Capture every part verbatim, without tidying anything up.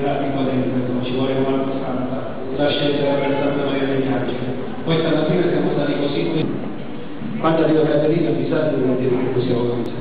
democratico dentro, ci vuole una santa, la scelta per Santa Maria degli Angeli. Poi stamattina siamo stati così qui. Quando arriva Caterina Bisagno vuol dire che possiamo cominciare.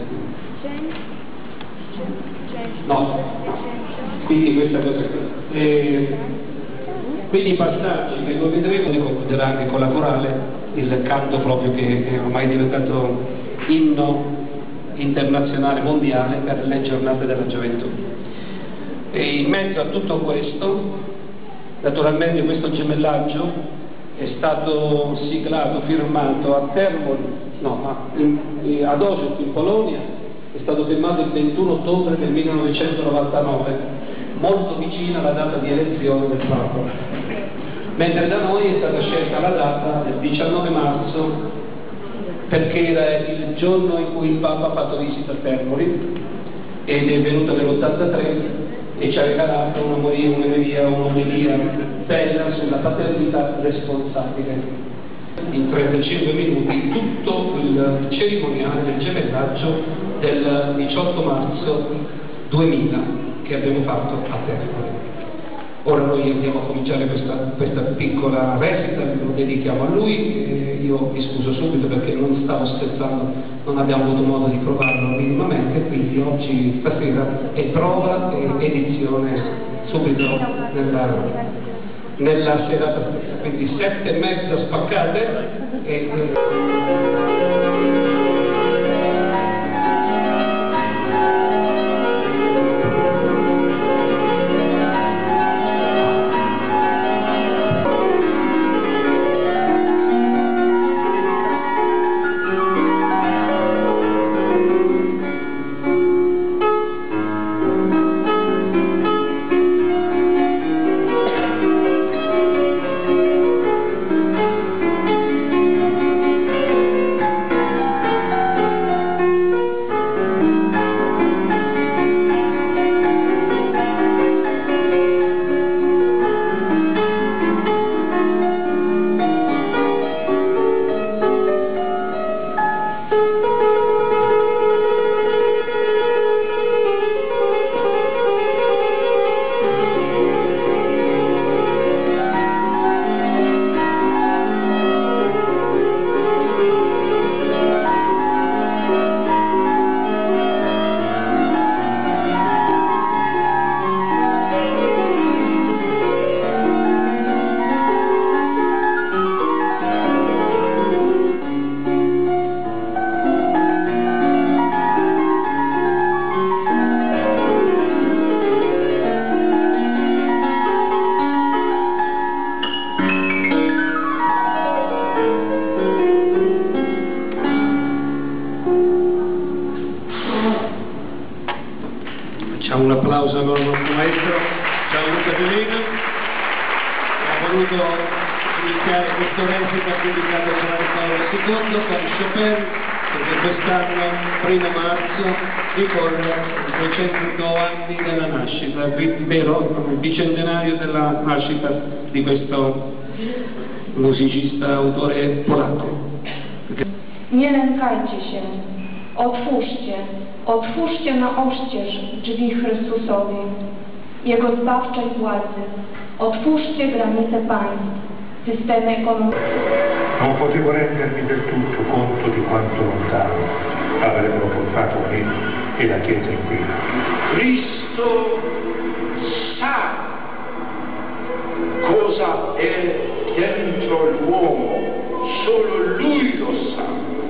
No, quindi questa cosa qui. Eh, quindi i passaggi che noi vedremo li concluderà anche con la corale, il canto proprio che è ormai diventato inno internazionale mondiale per le giornate della gioventù. E in mezzo a tutto questo, naturalmente questo gemellaggio è stato siglato, firmato a Termoli, no, a, ad Ochot in Polonia, è stato firmato il ventuno ottobre del millenovecentonovantanove, molto vicino alla data di elezione del Papa, mentre da noi è stata scelta la data del diciannove marzo perché era il giorno in cui il Papa ha fatto visita a Termoli ed è venuto nell'ottantatré e ci ha regalato una un'omelia, un'omelia bella sulla paternità responsabile. In trentacinque minuti tutto il cerimoniale del gemellaggio del diciotto marzo duemila che abbiamo fatto a Termoli. Ora noi andiamo a cominciare questa, questa piccola recita, lo dedichiamo a lui, e io mi scuso subito perché non stavo scherzando, non abbiamo avuto modo di provarlo minimamente, quindi oggi, stasera, è prova e edizione subito nella, nella serata stessa, quindi sette e mezza spaccate e... Un applauso al nostro maestro Gianluca Bellino, che ha voluto iniziare questo recita dedicato a Giovanni Paolo secondo con Chopin, perché quest'anno, primo marzo, ricorre i duecento anni della nascita, vero, il bicentenario della nascita di questo musicista, autore polacco. Nie lękajcie się, otwórzcie, otwórzcie na oścież drzwi Chrystusowi, Jego zbawczej władzy, otwórzcie granice państw, systemy ekonomiczne. Non potevo rendermi del tutto conto di quanto lontano avrebbero portato me e la Chiesa in qui. Cristo sa cosa è dentro l'uomo, solo Lui lo sa.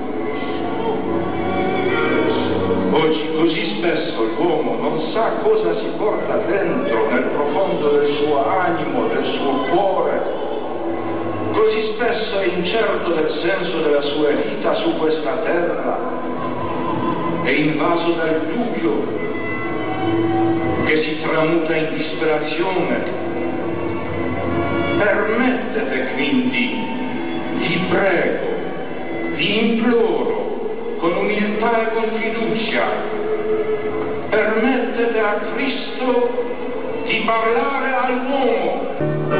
Oggi così spesso l'uomo non sa cosa si porta dentro, nel profondo del suo animo, del suo cuore. Così spesso è incerto del senso della sua vita su questa terra. È invaso dal dubbio che si tramuta in disperazione. Permettete quindi, vi prego, vi imploro, con umiltà e con fiducia, permettete a Cristo di parlare all'uomo.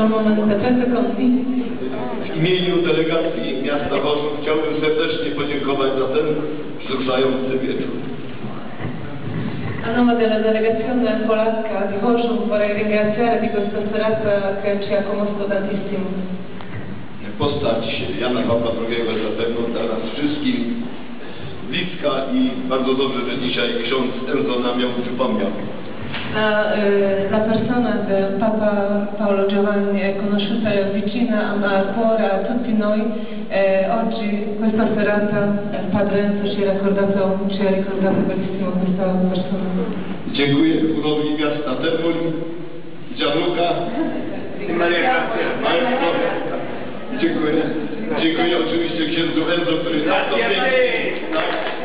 un moment de trenta secondi. W imieniu delegacji miasta Chorzów chciałbym serdecznie podziękować za ten wzruszający wieczór. A nome della delegazione polacca di Chorzów vorrei ringraziare di questa serata che ci ha commosso tantissimo. Postać Jana Pawła drugiego zapewne dla nas wszystkim bliska i bardzo dobrze, że dzisiaj ksiądz Enzo nam ją przypomniał. La, eh, la persona del Papa Paolo Giovanni è conosciuta e vicina a cuore a tutti noi. Eh, oggi, questa serata, il Padre Enzo ci ha ricordato, ci ha ricordato benissimo questa persona. Dziękuję Burowni Miasta Termoli, Gianluca i Maria Grazia. Dziękuję. Dziękuję oczywiście księdzu Enzo, który tak to pięknie